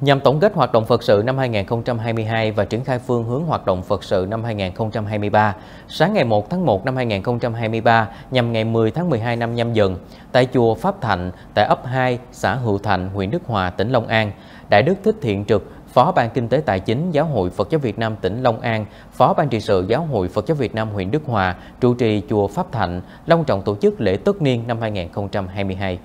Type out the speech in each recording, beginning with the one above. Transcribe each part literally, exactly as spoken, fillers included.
Nhằm tổng kết hoạt động Phật sự năm hai nghìn không trăm hai mươi hai và triển khai phương hướng hoạt động Phật sự năm hai nghìn không trăm hai mươi ba, sáng ngày một tháng một năm hai nghìn không trăm hai mươi ba nhằm ngày mười tháng mười hai năm Nhâm Dần, tại chùa Pháp Thạnh, tại ấp hai, xã Hữu Thạnh, huyện Đức Hòa, tỉnh Long An, Đại đức Thích Thiện Trực, Phó Ban Kinh tế Tài chính Giáo hội Phật giáo Việt Nam tỉnh Long An, Phó Ban trị sự Giáo hội Phật giáo Việt Nam huyện Đức Hòa, trụ trì chùa Pháp Thạnh, long trọng tổ chức lễ tất niên năm hai nghìn không trăm hai mươi hai.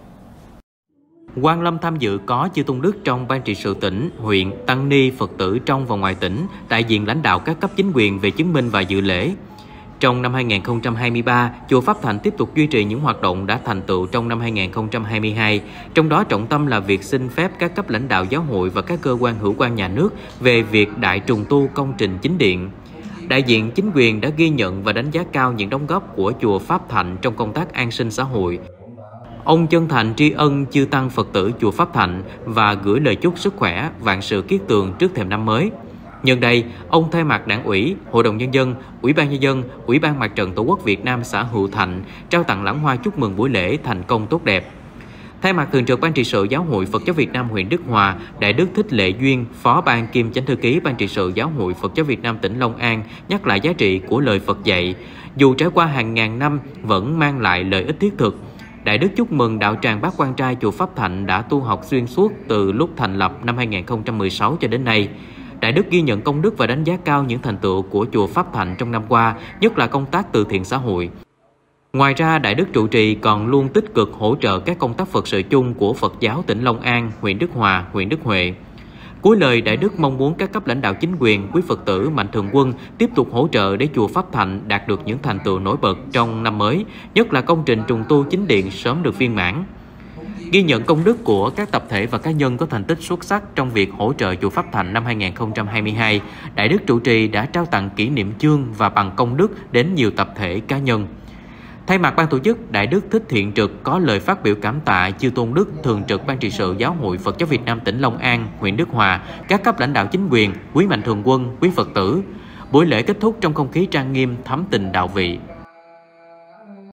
Quan lâm tham dự có chư tôn đức trong ban trị sự tỉnh, huyện, tăng ni, Phật tử trong và ngoài tỉnh, đại diện lãnh đạo các cấp chính quyền về chứng minh và dự lễ. Trong năm hai nghìn không trăm hai mươi ba, chùa Pháp Thạnh tiếp tục duy trì những hoạt động đã thành tựu trong năm hai nghìn không trăm hai mươi hai, trong đó trọng tâm là việc xin phép các cấp lãnh đạo giáo hội và các cơ quan hữu quan nhà nước về việc đại trùng tu công trình chính điện. Đại diện chính quyền đã ghi nhận và đánh giá cao những đóng góp của chùa Pháp Thạnh trong công tác an sinh xã hội. Ông chân thành tri ân chư tăng Phật tử chùa Pháp Thạnh và gửi lời chúc sức khỏe, vạn sự kiết tường trước thềm năm mới. Nhân đây, ông thay mặt Đảng ủy, Hội đồng Nhân dân, Ủy ban Nhân dân, Ủy ban Mặt trận Tổ quốc Việt Nam xã Hữu Thạnh trao tặng lãng hoa chúc mừng buổi lễ thành công tốt đẹp. Thay mặt Thường trực Ban trị sự Giáo hội Phật giáo Việt Nam huyện Đức Hòa, Đại đức Thích Lệ Duyên, Phó Ban kiêm Chánh thư ký Ban trị sự Giáo hội Phật giáo Việt Nam tỉnh Long An nhắc lại giá trị của lời Phật dạy, dù trải qua hàng ngàn năm vẫn mang lại lợi ích thiết thực. Đại đức chúc mừng đạo tràng Bác Quan Trai chùa Pháp Thạnh đã tu học xuyên suốt từ lúc thành lập năm hai nghìn không trăm mười sáu cho đến nay. Đại đức ghi nhận công đức và đánh giá cao những thành tựu của chùa Pháp Thạnh trong năm qua, nhất là công tác từ thiện xã hội. Ngoài ra, Đại đức trụ trì còn luôn tích cực hỗ trợ các công tác Phật sự chung của Phật giáo tỉnh Long An, huyện Đức Hòa, huyện Đức Huệ. Cuối lời, Đại đức mong muốn các cấp lãnh đạo chính quyền, quý Phật tử, mạnh thường quân tiếp tục hỗ trợ để chùa Pháp Thạnh đạt được những thành tựu nổi bật trong năm mới, nhất là công trình trùng tu chính điện sớm được viên mãn. Ghi nhận công đức của các tập thể và cá nhân có thành tích xuất sắc trong việc hỗ trợ chùa Pháp Thạnh năm hai nghìn không trăm hai mươi hai, Đại đức trụ trì đã trao tặng kỷ niệm chương và bằng công đức đến nhiều tập thể cá nhân. Thay mặt ban tổ chức, Đại đức Thích Thiện Trực có lời phát biểu cảm tạ chư tôn đức Thường trực Ban trị sự Giáo hội Phật giáo Việt Nam tỉnh Long An, huyện Đức Hòa, các cấp lãnh đạo chính quyền, quý mạnh thường quân, quý Phật tử. Buổi lễ kết thúc trong không khí trang nghiêm thắm tình đạo vị.